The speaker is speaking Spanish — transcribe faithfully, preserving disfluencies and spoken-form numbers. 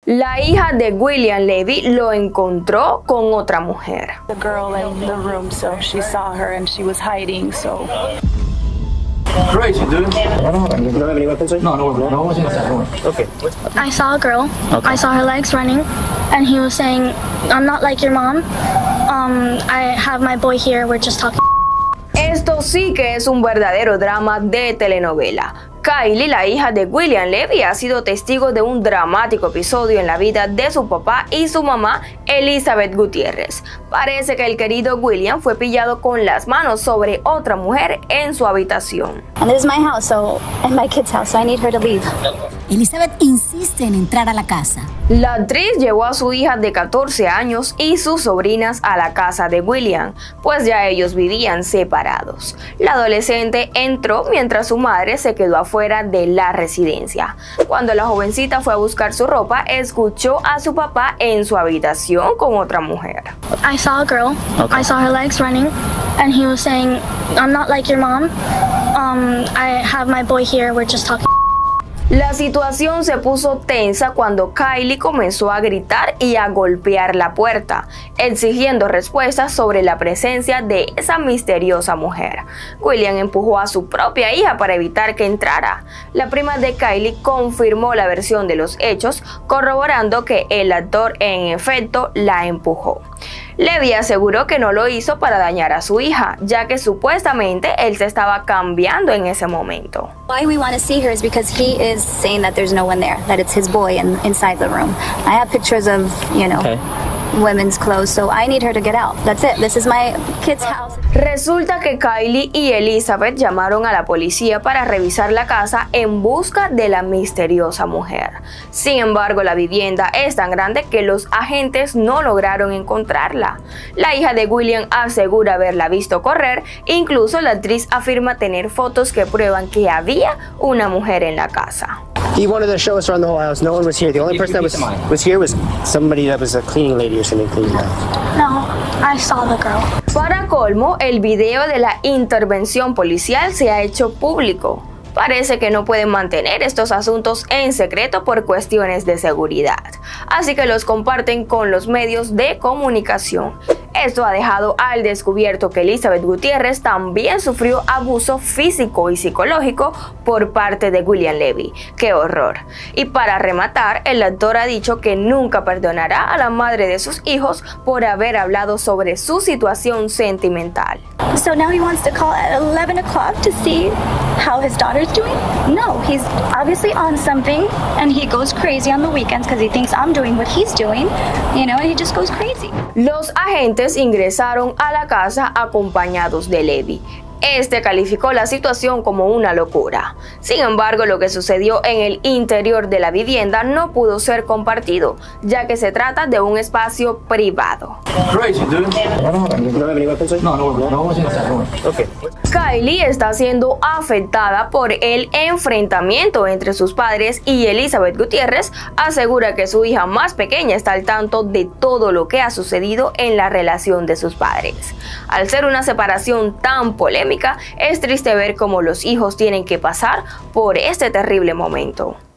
La hija de William Levy lo encontró con otra mujer. The girl in the room, so she saw her and she was hiding, so. Crazy, dude. No, no, no, no. Okay. I saw a girl. Okay. I saw her legs running, and he was saying, "I'm not like your mom. Um, I have my boy here. We're just talking." Esto sí que es un verdadero drama de telenovela. Kylie, la hija de William Levy, ha sido testigo de un dramático episodio en la vida de su papá y su mamá, Elizabeth Gutiérrez. Parece que el querido William fue pillado con las manos sobre otra mujer en su habitación. And this is my house, so, and my kid's house, so I need her to leave. Elizabeth insiste en entrar a la casa. La actriz llevó a su hija de catorce años y sus sobrinas a la casa de William, pues ya ellos vivían separados. La adolescente entró mientras su madre se quedó afuera de la residencia. Cuando la jovencita fue a buscar su ropa, escuchó a su papá en su habitación con otra mujer. I saw a girl. Okay. I saw her legs running, and he was saying, "I'm not like your mom. Um, I have my boy here. We're just talking." La situación se puso tensa cuando Kylie comenzó a gritar y a golpear la puerta, exigiendo respuestas sobre la presencia de esa misteriosa mujer. William empujó a su propia hija para evitar que entrara. La prima de Kylie confirmó la versión de los hechos, corroborando que el actor en efecto la empujó. Levy aseguró que no lo hizo para dañar a su hija, ya que supuestamente él se estaba cambiando en ese momento. Why we want to see her is because he is saying that there's no one there, that it's his boy in, inside the room. I have pictures of, you know, okay. women's clothes, so I need her to get out. That's it. This is my kid's house. Resulta que Kylie y Elizabeth llamaron a la policía para revisar la casa en busca de la misteriosa mujer. Sin embargo, la vivienda es tan grande que los agentes no lograron encontrarla. La hija de William asegura haberla visto correr, incluso la actriz afirma tener fotos que prueban que había una mujer en la casa. He wanted to show us around the whole house. No one was here. The only person that was, was here was somebody that was a cleaning lady or something cleaning the house. No, I saw the girl. Para colmo, el video de la intervención policial se ha hecho público. Parece que no pueden mantener estos asuntos en secreto por cuestiones de seguridad, así que los comparten con los medios de comunicación. Esto ha dejado al descubierto que Elizabeth Gutiérrez también sufrió abuso físico y psicológico por parte de William Levy. ¡Qué horror! Y para rematar, el actor ha dicho que nunca perdonará a la madre de sus hijos por haber hablado sobre su situación sentimental. So now he wants to call at eleven o'clock to see how his daughter's doing? No, he's obviously on something, and he goes crazy on the weekends because he thinks I'm doing what he's doing, you know, and he just goes crazy. Los agentes ingresaron a la casa acompañados de Levy. Este calificó la situación como una locura. Sin embargo, lo que sucedió en el interior de la vivienda no pudo ser compartido, ya que se trata de un espacio privado. Crazy, dude. No, no, no, no. Okay. Kylie está siendo afectada por el enfrentamiento entre sus padres y Elizabeth Gutiérrez asegura que su hija más pequeña está al tanto de todo lo que ha sucedido en la relación de sus padres. Al ser una separación tan polémica, es triste ver cómo los hijos tienen que pasar por este terrible momento.